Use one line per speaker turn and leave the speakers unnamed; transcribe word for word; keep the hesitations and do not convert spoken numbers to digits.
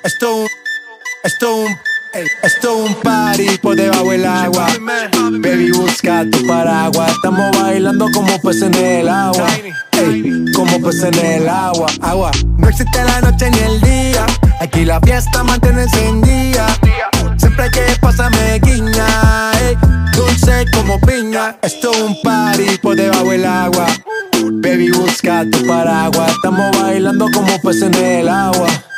Esto un, esto un, ey, esto un party por debajo del agua. Baby, busca tu paraguas. Estamos bailando como peces en el agua. Ey, como peces en el agua, agua. No existe la noche ni el día. Aquí la fiesta mantiene encendida. Siempre que pasa me guiña, ey, dulce como piña. Esto es un party por debajo del agua. Baby, busca tu paraguas. Estamos bailando como peces en el agua.